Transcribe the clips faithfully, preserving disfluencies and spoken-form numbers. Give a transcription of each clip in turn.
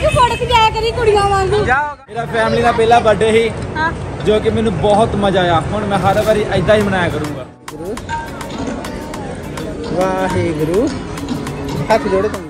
सड़क जाया करी कुड़ियां वांगू। मेरा फैमिली का पहला बर्थडे ही जो कि मैंने बहुत मजा आया। हुण मैं हर बारी ऐदा ही मनाया करूंगा। वाहिगुरु हाथ जोड़े तुम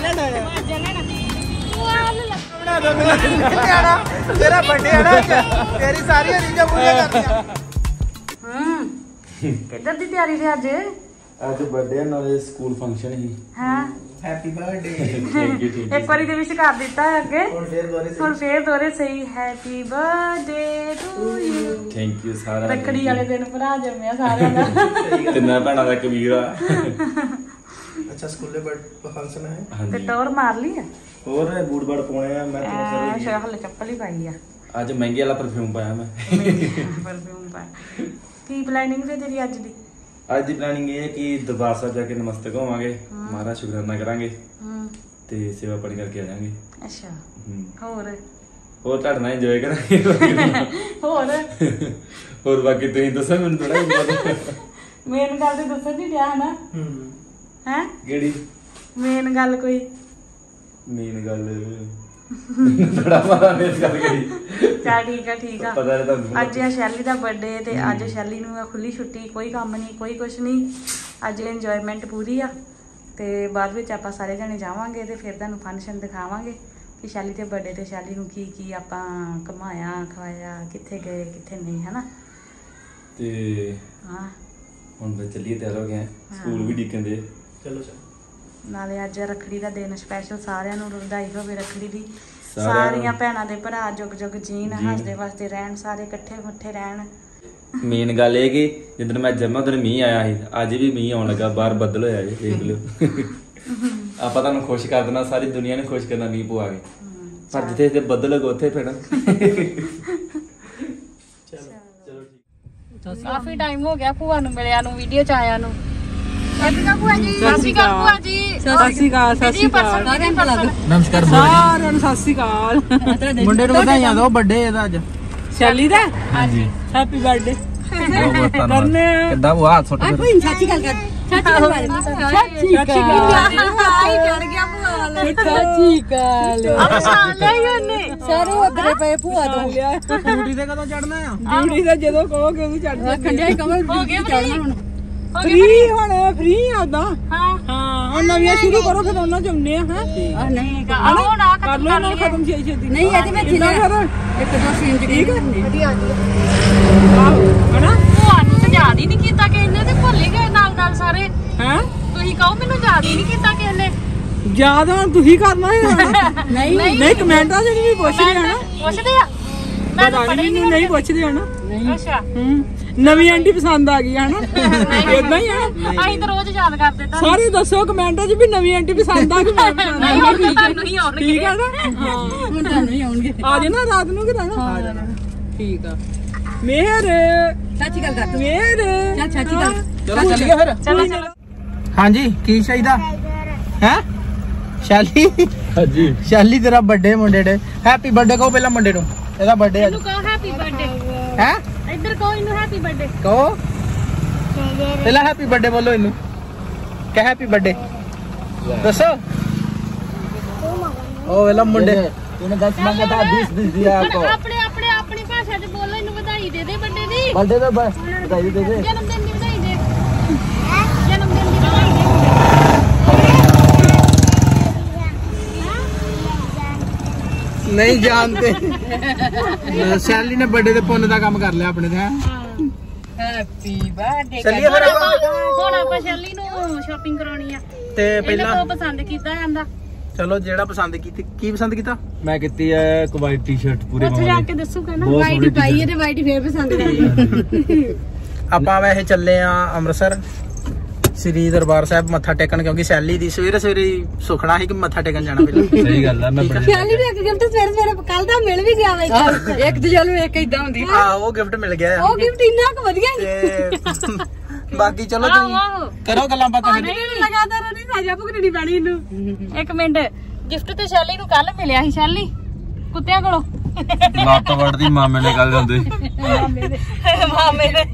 तेरा बर्थडे है ना, तेरी सारी रीझां पूरी करनी। हां किधर दी तैयारी थे आज? आज बर्थडे है नाले स्कूल फंक्शन ही। हां happy birthday. Thank you thank you. एक बारी ते विश कर दिता है अगे, हुण फिर दोरे सही, हुण फिर दोरे सही। Happy birthday to you. Thank you सारा। रखड़ी वाले दिन भरा जम्मिया सारियां दा। तिन्ना भैणां दा कबीरा। अच्छा स्कूले फंक्शन है ते टोर मार ली है और बूट बाड़ पाने हैं। मैं अच्छा हले चप्पल ही पाई है। आज महंगे वाला परफ्यूम पाया मैं। परफ्यूम पाया। की प्लानिंग है तेरी आज दी? आज की प्लानिंग ये है कि दरबार साहब जाके नमस्ते होवांगे, महाराज शुकराना करांगे ते सेवा पानी करके आ जाएंगे। अच्छा और और ਤੁਹਾਡੇ ਨਾਲ ਇੰਜੋਏ ਕਰਾਂਗੇ। ਹੋਰ ਹੋਰ ਬਾਕੀ ਤੁਸੀਂ ਦੱਸੋ ਮੈਨੂੰ ਥੋੜਾ ਮੇਨ ਗੱਲ ਤੇ ਦੱਸਣ ਨਹੀਂ ਡਿਆ ਨਾ। ਹੈ ਕਿਹੜੀ ਮੇਨ ਗੱਲ ਕੋਈ? ਮੇਨ ਗੱਲ ਥੋੜਾ ਮਾਰਾ ਮੇਨ ਗੱਲ ਕਿਹੜੀ? ਚਾ ਠੀਕ ਆ ਠੀਕ ਆ। ਪਤਾ ਨਹੀਂ ਤੁਹਾਨੂੰ ਅੱਜ ਆ ਸ਼ੈਲੀ ਦਾ ਬਰਥਡੇ ਤੇ ਅੱਜ ਸ਼ੈਲੀ ਨੂੰ ਖੁੱਲੀ ਛੁੱਟੀ, ਕੋਈ ਕੰਮ ਨਹੀਂ ਕੋਈ ਕੁਛ ਨਹੀਂ। ਅੱਜ ਇੰਜੋਇਮੈਂਟ ਪੂਰੀ ਆ ਤੇ ਬਾਅਦ ਵਿੱਚ ਆਪਾਂ ਸਾਰੇ ਜਣੇ ਜਾਵਾਂਗੇ ਤੇ ਫਿਰ ਤੁਹਾਨੂੰ ਫੰਕਸ਼ਨ ਦਿਖਾਵਾਂਗੇ ਕਿ ਸ਼ੈਲੀ ਦੇ ਬਰਥਡੇ ਤੇ ਸ਼ੈਲੀ ਨੂੰ ਕੀ ਕੀ ਆਪਾਂ ਕਮਾਇਆ ਖਵਾਇਆ, ਕਿੱਥੇ ਗਏ ਕਿੱਥੇ ਨਹੀਂ, ਹਨਾ। ਤੇ ਹਾਂ ਹੁਣ ਤੇ ਚੱਲੀਏ, ਤਿਆਰ ਹੋ ਗਏ, ਸਕੂਲ ਵੀ ਡੀਕਣ ਦੇ। ਚਲੋ ਚਲੋ। ਨਾਲੇ ਅੱਜ ਰੱਖੜੀ ਦਾ ਦਿਨ ਸਪੈਸ਼ਲ, ਸਾਰਿਆਂ ਨੂੰ ਵਧਾਈ ਹੋਵੇ ਰੱਖੜੀ ਦੀ। ਸਾਰੀਆਂ ਭੈਣਾਂ ਦੇ ਭਰਾ ਜੁਗ ਜੁਗ ਜੀਣ, ਹੱਸਦੇ ਵਸਦੇ ਰਹਿਣ, ਸਾਰੇ ਇਕੱਠੇ ਮੱਠੇ ਰਹਿਣ। ਮੇਨ ਗੱਲ ਇਹ ਕਿ ਜਿੱਦਣ ਮੈਂ ਜੰਮਾ ਉਦੋਂ ਮੀਂਹ ਆਇਆ ਸੀ, ਅੱਜ ਵੀ ਮੀਂਹ ਆਉਣ ਲੱਗਾ, ਬਾਹਰ ਬੱਦਲ ਹੋਇਆ ਜੀ, ਦੇਖ ਲਿਓ। ਆਪਾਂ ਤੁਹਾਨੂੰ ਖੁਸ਼ ਕਰ ਦੇਣਾ, ਸਾਰੀ ਦੁਨੀਆ ਨੂੰ ਖੁਸ਼ ਕਰਨਾ ਮੀਂਹ ਪਵਾ ਕੇ। ਪਰ ਜਿੱਥੇ ਜਿੱਥੇ ਬੱਦਲ ਲੱਗੇ ਉੱਥੇ ਪੈਣਾ। ਕਾਫੀ ਟਾਈਮ ਹੋ ਗਿਆ ਭੂਆ ਨੂੰ ਮਿਲਿਆ ਨੂੰ, ਵੀਡੀਓ ਚ ਆਇਆ ਨੂੰ। ਸਤਿ ਸ਼੍ਰੀ ਅਕਾਲ ਭੂਆ ਜੀ। ਸਤਿ ਸ਼੍ਰੀ ਅਕਾਲ ਭੂਆ ਜੀ। ਸਤਿ ਸ਼੍ਰੀ ਅਕਾਲ ਸਤਿ ਸ਼੍ਰੀ ਅਕਾਲ ਨਮਸਕਾਰ ਸਾਰਿਆਂ ਨੂੰ ਸਤਿ ਸ਼੍ਰੀ ਅਕਾਲ। ਮੁੰਡੇ ਨੂੰ ਵਧਾਈਆਂ ਦਿਓ, ਬਰਥਡੇ ਇਹਦਾ ਅੱਜ। ਸ਼ੈਲੀ ਦਾ ਹਾਂਜੀ ਹੈਪੀ ਬਰਥਡੇ ਕਰਨੇ ਕਿੱਦਾਂ ਉਹ ਹੱਥ ਸੁੱਟ ਕੇ ਸੱਚੀ ਗੱਲ ਕਰ। ਸੱਚੀ ਗੱਲ ਸੱਚੀ ਗੱਲ ਆਈ ਚੜ ਗਿਆ ਭੂਆ ਵਾਲਾ। ਸੱਚੀ ਗੱਲ ਆ ਸਾਲ ਲਿਆ ਹੀ ਉਹਨੇ ਸਾਰੇ ਉਧਰੇ ਪਏ ਭੂਆ ਤੋਂ। ਡਿਊਟੀ ਤੇ ਕਦੋਂ ਚੜਨਾ ਆ? ਡਿਊਟੀ ਤੇ ਜਦੋਂ ਕਹੋਗੇ ਉਦੋਂ ਚੜ ਜਾ। ਖੰਡਿਆ ਕਮਲ ਹੋ ਗਿਆ ਚੜਨਾ ਹੁਣ। ਫ੍ਰੀ ਹੁਣ ਫ੍ਰੀ ਆਦਾ। ਹਾਂ ਹਾਂ ਹੁਣ ਨਵੀਆਂ ਸ਼ੁਰੂ ਕਰੋ ਫਿਰ ਉਹਨਾਂ ਚ ਆਉਨੇ ਆ। ਹਾਂ ਨਹੀਂ ਹੁਣ ਆ ਕਰ ਲੋ ਨਾ ਖਤਮ ਛੇ ਛੇ ਨਹੀਂ ਇਹਦੇ ਵਿੱਚ ਫਿਰ ਇੱਕ ਦੋ ਸੀਨ ਠੀਕ ਵਧੀਆ ਆਉਂਦੀ ਹੈ। ਆਹੋ ਹਨਾ ਭੂਆ ਨੂੰ ਤਾਂ ਯਾਦ ਹੀ ਨਹੀਂ ਕੀਤਾ ਕਿ ਇਹਨੇ ਤੇ ਭੁੱਲ ਹੀ ਗਏ ਨਾਲ ਨਾਲ ਸਾਰੇ। ਹੈ ਤੁਸੀਂ ਕਹੋ ਮੈਨੂੰ ਯਾਦ ਹੀ ਨਹੀਂ ਕੀਤਾ ਕਿ ਇਹਨੇ। ਯਾਦ ਹੁਣ ਤੁਸੀਂ ਕਰਨਾ ਹੈ। ਨਹੀਂ ਨਹੀਂ ਕਮੈਂਟਾਂ ਚ ਵੀ ਪੁੱਛਦੇ ਆ ਨਾ। ਪੁੱਛਦੇ ਆ ਮੈਂ ਤਾਂ ਪੜ੍ਹੀ ਨਹੀਂ ਨਹੀਂ ਪੁੱਛਦੇ ਆ ਨਾ। ਅੱਛਾ ਹੂੰ ਨਵੀਂ ਆਂਟੀ ਪਸੰਦ ਆ ਗਈ ਹੈ ਨਾ। ਇਦਾਂ ਹੀ ਆ ਅਸੀਂ ਤਾਂ ਰੋਜ਼ ਯਾਦ ਕਰਦੇ ਤਾਂ। ਸਾਰੇ ਦੱਸੋ ਕਮੈਂਟਾਂ 'ਚ ਵੀ ਨਵੀਂ ਆਂਟੀ ਪਸੰਦ ਆ ਕਿ ਮੈਂ ਪਸੰਦ ਆ। ਹੁਣ ਤੁਹਾਨੂੰ ਹੀ ਆਉਣਗੇ। ਠੀਕ ਆ ਨਾ। ਹਾਂ ਹੁਣ ਤੁਹਾਨੂੰ ਹੀ ਆਉਣਗੇ। ਆ ਜਾਣਾ ਰਾਤ ਨੂੰ ਕਿ ਰਹਿਣਾ? ਆ ਜਾਣਾ ਠੀਕ ਆ। ਮੇਹਰ ਸੱਚੀ ਗੱਲ ਕਰ। ਮੇਹਰ ਚੱਲ ਸੱਚੀ ਗੱਲ। ਚਲੋ ਚੱਲੀਏ ਫਿਰ। ਚਲੋ ਚਲੋ। ਹਾਂਜੀ ਕੀ ਚਾਹੀਦਾ ਹੈ? ਸ਼ੈਲੀ ਹਾਂਜੀ ਸ਼ੈਲੀ ਤੇਰਾ ਬਰਥਡੇ ਮੁੰਡੇ ਦੇ। ਹੈਪੀ ਬਰਥਡੇ ਕਹੋ ਪਹਿਲਾਂ ਮੁੰਡੇ ਨੂੰ, ਇਹਦਾ ਬਰਥਡੇ ਅੱਜ। ਇਹਨੂੰ ਕਹੋ ਹੈਪੀ ਬਰਥਡੇ। ਹੈ ਇੱਧਰ ਕਹੋ ਇਹਨੂੰ ਹੈਪੀ ਬਰਥਡੇ ਕਹੋ ਪਹਿਲਾਂ। ਹੈਪੀ ਬਰਥਡੇ ਬੋਲੋ ਇਹਨੂੰ, ਕਹਿ ਹੈਪੀ ਬਰਥਡੇ ਦੱਸੋ। ਉਹ ਵੇਲਾ ਮੁੰਡੇ ਤੂੰ ਦਸ ਮੰਗਦਾ बीस बीस दिया आपको। ਆਪਣੇ ਆਪਣੇ ਆਪਣੀ ਭਾਸ਼ਾ 'ਚ ਬੋਲੋ, ਇਹਨੂੰ ਵਧਾਈ ਦੇ ਦੇ ਬਰਥਡੇ ਦੀ। ਬਰਥਡੇ ਦਾ ਬਸ ਵਧਾਈ ਦੇ ਦੇ। ਜਨਮ ਦਿਨ ਦੀ ਵਧਾਈ ਦੇ। ਜਨਮ ਦਿਨ ਦੀ ਵਧਾਈ ਦੇ। नहीं जानते। शैली ने बर्थडे ਦੇ ਪੁੰਨ ਦਾ ਕੰਮ ਕਰ ਲਿਆ ਆਪਣੇ ਤੇ। Happy birthday. ਚੱਲੀਏ ਫਿਰ ਆਪਾਂ। ਹੁਣ ਆਪਾਂ ਸ਼ੈਲੀ ਨੂੰ ਸ਼ਾਪਿੰਗ ਕਰਾਉਣੀ ਆ ਤੇ ਪਹਿਲਾਂ ਇਹਨੂੰ ਪਸੰਦ ਕੀਤਾ ਜਾਂਦਾ। ਚਲੋ ਜਿਹੜਾ ਪਸੰਦ ਕੀਤੀ। ਕੀ ਪਸੰਦ ਕੀਤਾ? ਮੈਂ ਕੀਤੀ ਹੈ ਇੱਕ ਵਾਈਟ ਟੀ-ਸ਼ਰਟ ਪੂਰੇ ਉੱਥੇ ਜਾ ਕੇ ਦੱਸੂਗਾ ਨਾ। ਵਾਈਟ ਪਾਈ ਹੈ ਤੇ ਵਾਈਟ ਫੇਰ ਪਸੰਦ ਕਰਦੀ। ਆਪਾਂ ਵੈਸੇ ਚੱਲੇ ਆ ਅੰਮ੍ਰਿਤਸਰ ਸ੍ਰੀ ਦਰਬਾਰ ਸਾਹਿਬ ਮੱਥਾ ਟੇਕਣ, ਕਿਉਂਕਿ ਸੈਲੀ ਦੀ ਸਵੇਰੇ ਸਵੇਰੇ ਸੁਖਣਾ ਸੀ ਕਿ ਮੱਥਾ ਟੇਕਣ ਜਾਣਾ ਪਹਿਲਾਂ। ਸਹੀ ਗੱਲ ਆ। ਮੈਂ ਸ਼ੈਲੀ ਨੂੰ ਇੱਕ ਗਿਫਟ ਸਵੇਰੇ ਸਵੇਰੇ ਕੱਲ ਦਾ ਮਿਲ ਵੀ ਗਿਆ ਵਾ। ਇੱਕ ਤੇ ਚਲੋ ਇੱਕ ਇਦਾਂ ਹੁੰਦੀ। ਹਾਂ ਉਹ ਗਿਫਟ ਮਿਲ ਗਿਆ। ਉਹ ਗਿਫਟ ਇੰਨਾ ਕੁ ਵਧੀਆ ਸੀ। ਬਾਕੀ ਚਲੋ ਤੁਸੀਂ ਕਰੋ ਗੱਲਾਂ ਬਾਤਾਂ। ਨਹੀਂ ਲਗਾਤਾਰ ਨਹੀਂ ਸਾਜਾ ਭੁਗਤਣੀ ਪੈਣੀ ਇਹਨੂੰ। ਇੱਕ ਮਿੰਟ, ਗਿਫਟ ਤੇ ਸ਼ੈਲੀ ਨੂੰ ਕੱਲ ਮਿਲਿਆ ਸੀ। ਸ਼ੈਲੀ ਕੁੱਤਿਆਂ ਕੋਲੋਂ ਲੱਤ ਵੜਦੀ ਮਾਮੇ ਨੇ ਕੱਲ ਜਾਂਦੇ। ਮਾਮੇ ਨੇ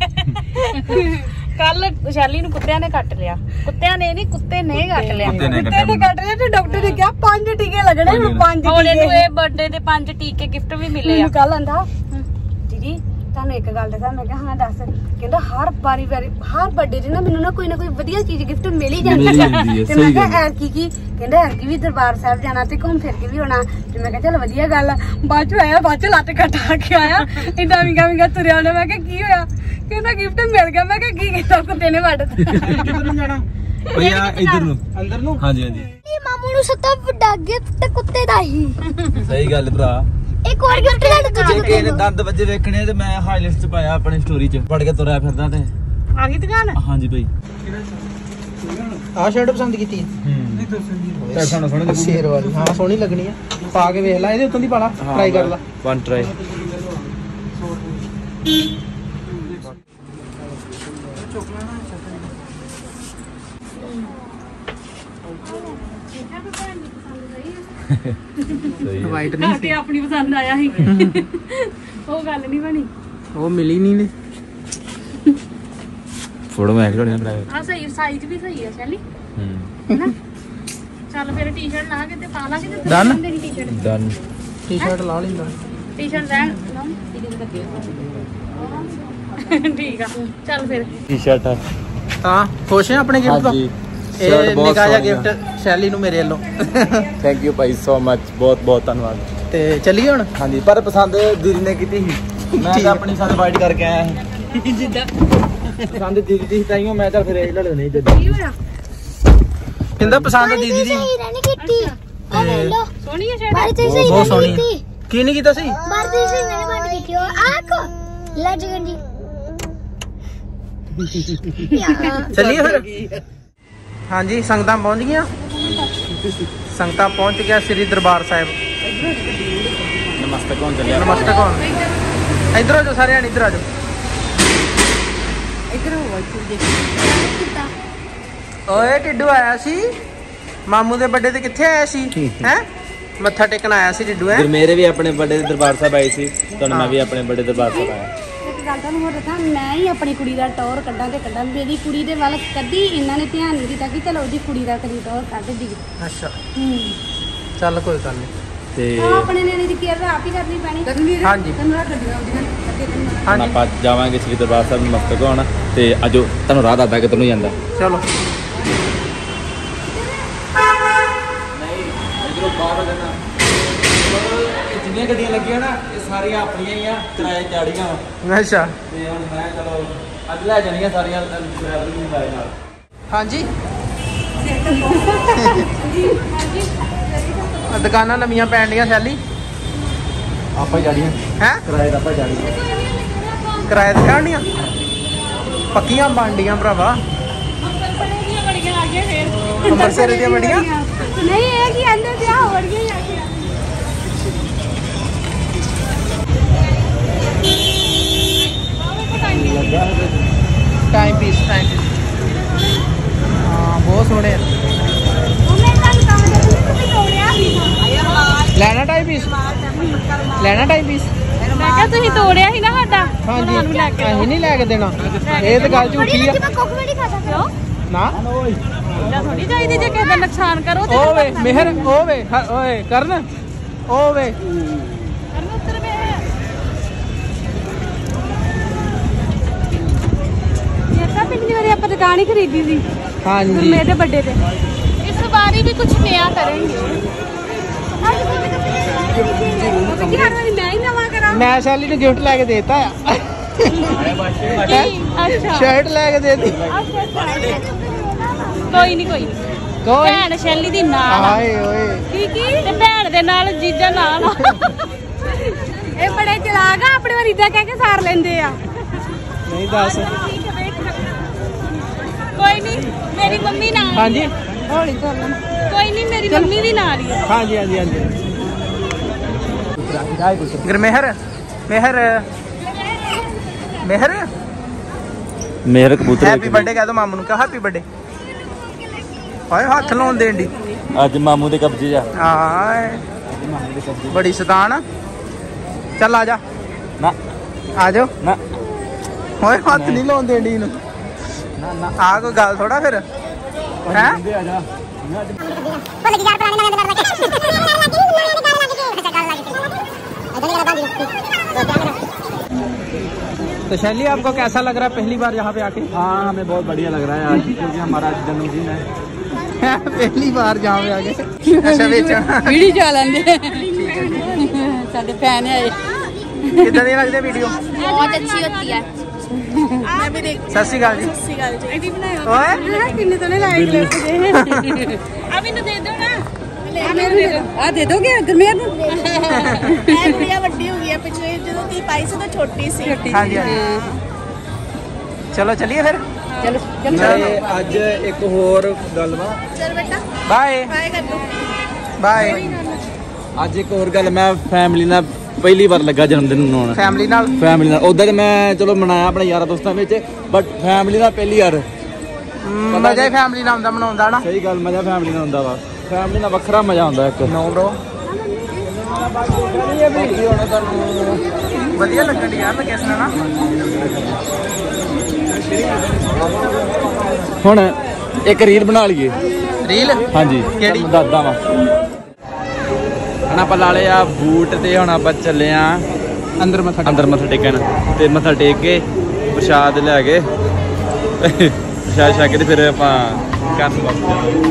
ਕੱਲ ਸ਼ੈਲੀ ਨੂੰ ਕੁੱਤਿਆਂ ਨੇ ਕੱਟ ਲਿਆ। ਕੁੱਤਿਆਂ ਨੇ ਨਹੀਂ, ਕੁੱਤੇ ਨੇ ਕੱਟ ਲਿਆ। ਕੁੱਤੇ ਨੇ ਕੱਟ ਲਿਆ ਤੇ ਡਾਕਟਰ ਨੇ ਕਿਹਾ ਪੰਜ ਟੀਕੇ ਲੱਗਣੇ ਹੁਣ ਪੰਜ ਉਹਨੇ ਟੀਕੇ ਨੂੰ ਇਹ ਬਰਥਡੇ ਤੇ ਪੰਜ ਟੀਕੇ ਗਿਫਟ ਵੀ ਮਿਲੇ ਆ। ਕੱਲ ਆਂਦਾ ਦੀਦੀ ਤੁਹਾਨੂੰ ਇੱਕ ਗੱਲ ਦੱਸਾਂ। ਮੈਂ ਕਿਹਾ ਹਾਂ ਦੱਸ। ਕਹਿੰਦਾ ਹਰ ਵਾਰੀ ਵਾਰੀ ਹਰ ਬਰਥਡੇ ਤੇ ਨਾ ਮੈਨੂੰ ਨਾ ਕੋਈ ਨਾ ਕੋਈ ਵਧੀਆ ਚੀਜ਼ ਗਿਫਟ ਮਿਲ ਹੀ ਜਾਂਦੀ ਹੈ। ਤੇ ਮੈਂ ਕਿਹਾ ਐਰ ਕੀ ਕੀ ਕਹਿੰਦਾ ਐਰ ਕੀ ਵੀ ਦਰਬਾਰ ਸਾਹਿਬ ਜਾਣਾ ਤੇ ਘੁੰਮ ਫਿਰ ਕੇ ਵੀ ਹੋਣਾ। ਤੇ ਮੈਂ ਕਿਹਾ ਚੱਲ ਵਧੀਆ ਗੱਲ ਆ। ਬਾਅਦ ਚ ਆਇਆ ਬਾਅਦ ਚ ਲੱਤ ਕਟਾ ਕੇ ਆਇਆ ਇਦਾਂ ਵਿੰਗਾ ਵਿੰਗਾ ਤੁਰਿਆ ਉਹਨੇ। ਮੈਂ ਕਿਹਾ ਕੀ ਹੋਇਆ? ਕਹਿੰਦਾ ਗਿਫਟ ਮਿਲ ਗਿਆ। ਮੈਂ ਕਿਹਾ ਕੀ ਕੀਤਾ? ਕੁੱਤੇ ਨੇ ਵੱਢ ਦਿੱਤਾ। ਕਿੱਧਰ ਨੂੰ ਜਾਣਾ? ਭਈਆ ਇੱਧਰ ਨੂੰ ਅੰਦਰ ਨੂੰ? ਹਾਂਜੀ ਹਾਂਜੀ ਮਾਮੂ ਨੂੰ ਸੱਤਾ ਵੱਡਾ ਗਿਫਟ ਕੁੱਤੇ ਦਾ ਹੀ। ਸਹੀ ਗੱਲ ਭਰਾ। ਇੱਕ ਹੋਰ ਗਿਫਟ ਲੈ ਕੇ ਜੇ ਕਿਸੇ ਨੇ ਦੰਦ ਵੱਜੇ ਵੇਖਣੇ ਤੇ ਮੈਂ ਹਾਈਲਾਈਟਸ ਚ ਪਾਇਆ ਆਪਣੀ ਸਟੋਰੀ ਚ ਵੜ ਕੇ ਤੁਰਿਆ ਫਿਰਦਾ ਤੇ ਆ ਗਈ ਦੁਕਾਨ। ਹਾਂਜੀ ਭਾਈ ਆ ਸ਼ਰਟ ਪਸੰਦ ਕੀਤੀ? ਨਹੀਂ ਦੱਸੋ ਸਾਨੂੰ ਸੋਹਣੀ ਸ਼ੇਰ ਵਾਲੀ। ਹਾਂ ਸੋਹਣੀ ਲੱਗਣੀ ਆ। ਪਾ ਕੇ ਵੇਖ ਲੈ ਇਹਦੇ ਉੱਤੋਂ ਦੀ ਪਾ ਲਾ ਟਰਾਈ ਕਰ ਲਾ। ਵਨ ਟਰਾਈ ਵਾਈਟ ਨਹੀਂ ਤੇ ਆਪਣੀ ਪਸੰਦ ਆਇਆ ਸੀ ਉਹ ਗੱਲ ਨਹੀਂ ਬਣੀ। ਉਹ ਮਿਲੀ ਨਹੀਂ ਨੇ। ਫੋਟੋ ਮੈਂ ਖਿਲਾਉਣੀ ਨਾ ਆ ਸਹੀ ਸਾਈਜ਼ ਵੀ ਸਹੀ ਆ ਸ਼ੈਲੀ ਹੂੰ ਹੈਨਾ। ਚੱਲ ਫਿਰ ਟੀ-ਸ਼ਰਟ ਲਾ ਕੇ ਤੇ ਪਾ ਲਾਂਗੇ ਤੇ Done? ਟੀ-ਸ਼ਰਟ ਡਨ ਟੀ-ਸ਼ਰਟ ਲਾ ਲੈਂਦਾ। ਟੀ-ਸ਼ਰਟ ਰਹਿਣ ਲਾਉਂ ਠੀਕ ਆ। ਚੱਲ ਫਿਰ ਟੀ-ਸ਼ਰਟ ਆ ਤਾਂ ਖੁਸ਼ ਹੈ ਆਪਣੇ ਗਿਫਟ ਤੋਂ? ਹਾਂਜੀ ਇਹ ਨਿੱਕਾ ਜਿਹਾ ਗਿਫਟ ਸ਼ੈਲੀ ਨੂੰ ਮੇਰੇ ਵੱਲੋਂ। Thank you Bhai so much ਬਹੁਤ ਬਹੁਤ ਧੰਨਵਾਦ। ਤੇ ਚੱਲੀਏ ਹੁਣ? ਹਾਂਜੀ ਪਰ ਪਸੰਦ ਦੀਦੀ ਨੇ ਕੀਤੀ ਸੀ। ਮੈਂ ਤਾਂ ਆਪਣੀ ਸਾਥ ਵਾਈਟ ਕਰਕੇ ਆਇਆ ਸੀ ਜਿੱਦਾਂ ਪਸੰਦ ਦੀਦੀ ਦੀ ਤਾਈਓ ਮੈਂ ਤਾਂ ਫਿਰ ਇਹ ਲੈ ਲੈਣੀ ਜਦ ਕੀ ਹੋਇਆ? ਕਹਿੰਦਾ ਪਸੰਦ ਦੀਦੀ ਦੀ। ਸਹੀ ਰਹਿਣੀ ਕੀਤੀ। ਆ ਲੈ ਲੋ ਸੋਹਣੀ ਆ ਸ਼ਰਟ। ਬਾਹਰ ਤੇ ਸਹੀ ਬਹੁਤ ਸੋਹਣੀ ਰਹਿਣੀ ਹੈ। ਕੀਤੀ। ਕੀ ਨਹੀਂ ਕੀਤਾ ਸੀ? ਬਾਹਰ ਤੇ ਸਹੀ ਮੈंने बात की थी और आंख लज गंदी। ਚੱਲੀਏ ਫਿਰ? ਹਾਂਜੀ ਸੰਗਤਾਂ ਪਹੁੰਚ ਗਈਆਂ। ਸੰਗਤਾਂ ਪਹੁੰਚ ਗਿਆ ਸ੍ਰੀ ਦਰਬਾਰ ਸਾਹਿਬ। ਨਮਸਤੇ ਕੌਣ ਚੱਲਿਆ ਨਮਸਤੇ ਕੌਣ? ਇੱਧਰ ਆ ਜਾਓ ਸਾਰੇ ਜਣੇ ਇੱਧਰ ਆ ਜਾਓ। ਇੱਧਰ ਹੋਵਾ ਇੱਥੇ ਓਏ ਟਿੱਡੂ ਆਇਆ ਸੀ ਮਾਮੂ ਦੇ ਬਰਥਡੇ ਤੇ। ਕਿੱਥੇ ਆਇਆ ਸੀ? ਹੈ ਮੱਥਾ ਟੇਕਣ ਆਇਆ ਸੀ ਟਿੱਡੂ। ਹੈ ਮੇਰੇ ਵੀ ਆਪਣੇ ਬਰਥਡੇ ਤੇ ਦਰਬਾਰ ਸਾਹਿਬ ਆਏ ਸੀ। ਤੁਹਾਨੂੰ ਮੈਂ ਵੀ ਆਪਣੇ ਬਰਥਡੇ ਦਰਬਾਰ ਸਾਹਿਬ ਆਇਆ। ਇੱਕ ਗੱਲ ਤੁਹਾਨੂੰ ਹੋਰ ਦੱਸਾਂ। ਮੈਂ ਹੀ ਆਪਣੀ ਕੁੜੀ ਦਾ ਟੌਰ ਕੱਢਾਂ ਤੇ ਕੱਢਾਂ। ਮੇਰੀ ਕੁੜੀ ਦੇ ਵੱਲ ਕਦੀ ਇਹਨਾਂ ਨੇ ਧਿਆਨ ਨਹੀਂ ਦਿੱਤਾ ਕਿ ਚਲੋ ਉਹਦੀ ਕੁੜੀ ਦਾ ਕਦੀ ਟੌਰ ਕੱਢ ਦੀ। ਅੱਛਾ ਹੂੰ ਚੱਲ ਕੋਈ ਗੱਲ ਨਹੀਂ। ਤੇ ਉਹ ਆਪਣੇ ਨਿਆਣੇ ਦੀ ਕੇਅਰ ਆਪ ਹੀ ਕਰਨੀ ਪੈਣੀ। ਹਾਂਜੀ ਤੈਨੂੰ ਰੱਖ ਦਿਓ ਉਹਦੀਆਂ ਅੱਗੇ ਤੈਨੂੰ ਹੁਣ ਹਾਂਜੀ ਆਪਾਂ ਜਾਵਾਂਗੇ ਸ੍ਰੀ ਦਰਬਾਰ ਸਾਹਿਬ ਨਮਸਤਕ ਹੋਣ ਤੇ ਅਜੋ ਤੁਹਾਨੂੰ ਰਾਹ ਦੱਸਦਾ ਕਿੱਧਰ ਨੂੰ ਜਾਂਦਾ। ਚਲੋ। ਜਿੰਨੀਆਂ ਗੱਡੀਆਂ ਲੱਗੀਆਂ ਨਾ ਇਹ ਸਾਰੀਆਂ ਆਪਣੀਆਂ ਹੀ ਆ ਕਿਰਾਏ ਚਾੜੀਆਂ। ਅੱਛਾ ਤੇ ਹੁਣ ਮੈਂ ਚਲੋ ਅੱਜ ਲੈ ਜਾਣੀਆਂ ਸਾਰੀਆਂ ਡਰਾਈਵਰ ਨੂੰ ਲਾਏ ਨਾਲ। ਹਾਂਜੀ ਦੁਕਾਨਾਂ ਨਵੀਆਂ ਪੈਣ ਡੀਆਂ ਸ਼ੈਲੀ। ਆਪਾਂ ਹੀ ਜਾਣੀਆਂ ਹੈ ਕਿਰਾਏ ਦਾ ਆਪਾਂ ਜਾਣੀਆਂ। ਕਿਰਾਏ ਤੇ ਚੜ੍ਹਨੀਆਂ ਪੱਕੀਆਂ ਬਣ ਡੀਆਂ ਭਰਾਵਾ। ਬੜੀਆਂ ਆ ਗਈਆਂ ਫੇਰ ਅੰਮ੍ਰਿਤਸਰ ਦੀਆਂ ਬੜੀਆਂ। ਨਹੀਂ ਇਹ ਕੀ ਆਂਦੇ ਤੇ ਆ ਹੋਰ ਕੀ ਆ ਗਿਆ। Time piece time piece. ਹਾਂ ਬਹੁਤ ਸੋਹਣੇ ਆ। ਉਹਨੇ ਤੁਹਾਨੂੰ ਕੰਮ ਦੇ ਤੁਸੀਂ ਤੋੜਿਆ ਲੈਣਾ ਟਾਈਮ ਪੀਸ? ਲੈਣਾ ਟਾਈਮ ਪੀਸ? ਮੈਂ ਕਿਹਾ ਤੁਸੀਂ ਤੋੜਿਆ ਸੀ ਨਾ ਸਾਡਾ। ਹਾਂਜੀ ਸਾਨੂੰ ਲੈ ਕੇ ਅਸੀਂ ਨਹੀਂ ਲੈ ਕੇ ਦੇਣਾ। ਇਹ ਤਾਂ ਗੱਲ ਝੂਠੀ ਆ। ਮੈਂ ਕੁੱਖ ਵੀ ਨਹੀਂ ਖਾ ਸਕਦਾ। ਨਾ ਜਾਂ ਥੋੜੀ ਚਾਹੀਦੀ ਜੇ ਕਿਸੇ ਦਾ ਨੁਕਸਾਨ ਕਰੋ ਤੇ ਉਹ ਵੇ ਮਿਹਰ ਉਹ ਵੇ ਹ- ਓਏ ਕਰਨ ਉਹ ਵੇ ਕਰਨ ਉੱਤਰ ਵੇ ਇਹ ਤਾਂ ਪਿਛਲੀ ਵਾਰੀ ਆਪਾਂ ਦੁਕਾਨ ਹੀ ਖਰੀਦੀ ਸੀ ਹਾਂਜੀ ਗੁਰਮੇ ਦੇ ਵੱਡੇ ਤੇ। ਇਸ ਵਾਰੀ ਵੀ ਕੁਝ ਨया ਕਰਾਂਗੇ। ਕਿ ਹਰ ਵਾਰੀ ਮੈਂ ਹੀ ਨਵਾਂ ਕਰਾਂ। ਮੈਂ ਸ਼ੈਲੀ ਨੂੰ ਗਿਫਟ ਲੈ ਕੇ ਦੇਤਾ ਆ। ਅੱਛਾ ਸ਼ਰਟ ਲੈ ਕੇ ਦੇਤੀ। ਕੋਈ ਨਹੀਂ ਕੋਈ ਨਹੀਂ ਕੋਈ ਭੈਣ ਸ਼ੈਲੀ ਦੀ ਨਾਲ ਆ। ਹਾਏ ਓਏ ਕੀ ਕੀ ਤੇ ਭੈਣ ਦੇ ਨਾਲ ਜੀਜਾ ਨਾਲ ਆ। ਇਹ ਬੜੇ ਚਲਾਕ ਆ। ਆਪਣੇ ਵਾਰੀ ਇਦਾਂ ਕਹਿ ਕੇ ਸਾਰ ਲੈਂਦੇ ਆ। ਨਹੀਂ ਦੱਸ। ਕੋਈ ਨਹੀਂ ਮੇਰੀ ਮੰਮੀ ਨਾਲ ਹੀ ਹਾਂਜੀ ਆ। ਹੌਲੀ ਕਰ ਲੈ। ਕੋਈ ਨਹੀਂ ਮੇਰੀ ਮੰਮੀ ਵੀ ਨਾਲ ਹੀ ਆ। ਹਾਂਜੀ ਹਾਂਜੀ ਹਾਂਜੀ ਗੁਰਮੇਹਰ ਮਿਹਰ ਮਿਹਰ ਮੇਰ ਕਬੂਤਰ ਹੈਪੀ ਬਰਥਡੇ ਕਹਿ ਦੋ ਮਾਮੂ ਨੂੰ। ਕਹੋ ਹੈਪੀ ਬਰਥਡੇ। ਹਾਏ ਹੱਥ ਲਾਉਣ ਦੇਣ ਦੀ। ਅੱਜ ਮਾਮੂ ਦੇ ਕਬਜ਼ੇ ਆ। ਹਾਏ ਬੜੀ ਸ਼ੈਤਾਨ ਆ। ਚੱਲ ਆ ਜਾ ਨਾ ਆ ਜਾਓ। ਨਾ ਓਏ ਹੱਥ ਨਹੀਂ ਲਾਉਣ ਦੇਣ ਦੀ ਇਹਨੂੰ। ਨਾ ਨਾ ਆ ਕੋਈ ਗੱਲ ਥੋੜਾ ਫਿਰ ਹੈ। ਆ ਜਾ ਭੁੱਲ ਗਈ ਯਾਰ ਪੁਰਾਣੇ ਨਵੇਂ ਦੇ तो शैली आपको कैसा लग रहा है पहली बार यहाँ पे आके? हाँ हमें बहुत बढ़िया लग रहा है आज क्योंकि हमारा जन्मदिन है। पहली बार यहाँ पे आके वीडियो चला साढ़े फैन है। कितना दिन लगते वीडियो? बहुत अच्छी होती है। सत श्री अकाल जी। आ दे दोगे गुरमेर ਨੂੰ ਇਹ ਗੁੜੀਆ ਵੱਡੀ ਹੋ ਗਈ ਹੈ ਪਿਛਲੇ ਜਦੋਂ ਤੀ ਪਾਈ ਸੀ ਤਾਂ ਛੋਟੀ ਸੀ। हाँ जी हाँ जी। चलो चलिए फिर। ਚਲੋ ਨਾਲੇ ਅੱਜ ਇੱਕ ਹੋਰ ਗੱਲ ਵਾ। ਚਲ ਬੇਟਾ बाय ਬਾਏ ਕਰ ਦੋ। बाय। ਅੱਜ ਇੱਕ ਹੋਰ ਗੱਲ, ਮੈਂ ਫੈਮਿਲੀ ਨਾਲ ਪਹਿਲੀ ਵਾਰ ਲੱਗਾ ਜਨਮ ਦਿਨ ਮਨਾਉਣ। फैमिली नाल ਫੈਮਿਲੀ ਨਾਲ ਉਦਾਂ ਤੇ ਮੈਂ ਚਲੋ ਮਨਾਇਆ ਆਪਣੇ ਯਾਰਾਂ ਦੋਸਤਾਂ ਵਿੱਚ, ਬਟ ਫੈਮਿਲੀ ਨਾਲ ਪਹਿਲੀ ਵਾਰ। मजा ही फैमिली नाल आंदा मनाउंदा ना। ਸਹੀ ਗੱਲ, ਮਜ਼ਾ ਫੈਮਿਲੀ ਨਾਲ ਹੁੰਦਾ ਵਾ। ਫੈਮਿਲੀ ਨਾਲ ਵੱਖਰਾ ਮਜ਼ਾ ਆਉਂਦਾ ਇੱਕ। नो ब्रो ਵਧੀਆ ਲੱਗਣ ਦੀ ਯਾਰ ਲੋਕੇਸ਼ਨ ਨਾ। ਹੁਣ ਇੱਕ ਰੀਲ ਬਣਾ ਲਈਏ। ਰੀਲ ਹਾਂਜੀ ਕਿਹੜੀ? ਤੁਹਾਨੂੰ ਦੱਸਦਾ ਵਾ। ਹੁਣ ਆਪਾਂ ਲਾ ਲਏ ਆ ਬੂਟ ਤੇ ਹੁਣ ਆਪਾਂ ਚੱਲੇ ਆ ਅੰਦਰ ਮੱਥਾ ਅੰਦਰ ਮੱਥਾ ਟੇਕਣ, ਤੇ ਮੱਥਾ ਟੇਕ ਕੇ ਪ੍ਰਸ਼ਾਦ ਲੈ ਕੇ ਪ੍ਰਸ਼ਾਦ ਛਕ ਕੇ ਤੇ ਫਿਰ ਆਪਾਂ ਘਰ ਨੂੰ ਵਾਪਸ ਜਾਵਾਂਗੇ।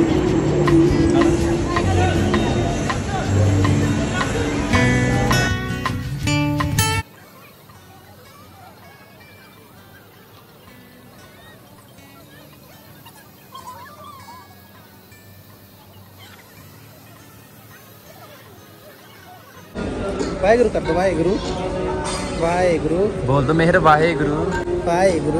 ਵਾਹਿਗੁਰੂ ਕਰ ਦੋ। ਵਾਹਿਗੁਰੂ ਵਾਹਿਗੁਰੂ ਬੋਲ ਦੋ ਮਿਹਰ ਵਾਹਿਗੁਰੂ। ਵਾਹਿਗੁਰੂ